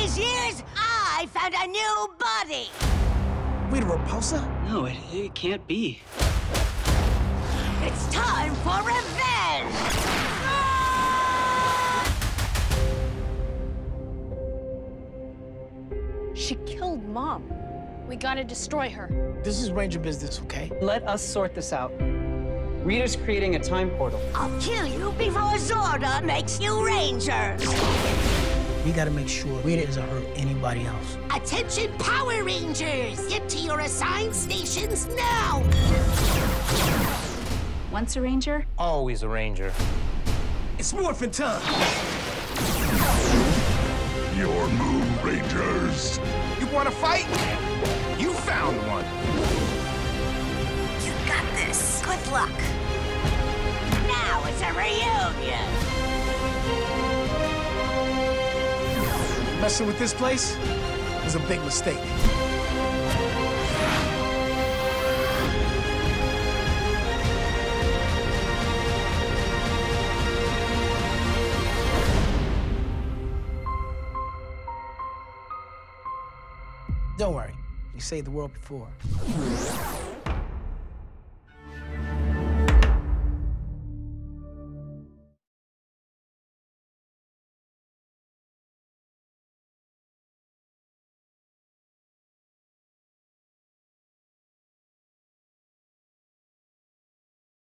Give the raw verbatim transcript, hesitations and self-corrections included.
these years, I found a new buddy. We the Repulsor? No, it, it can't be. It's time for revenge! She killed Mom. We gotta destroy her. This is Ranger business, okay? Let us sort this out. Rita's creating a time portal. I'll kill you before Zorda makes you Rangers! We gotta make sure Rita doesn't hurt anybody else. Attention, Power Rangers! Get to your assigned stations now! Once a Ranger, Always a Ranger. It's morphin' time! Your move, Rangers. You wanna fight? You found one. You got this. Good luck. Now it's a reunion! Messing with this place was a big mistake. Don't worry, we saved the world before.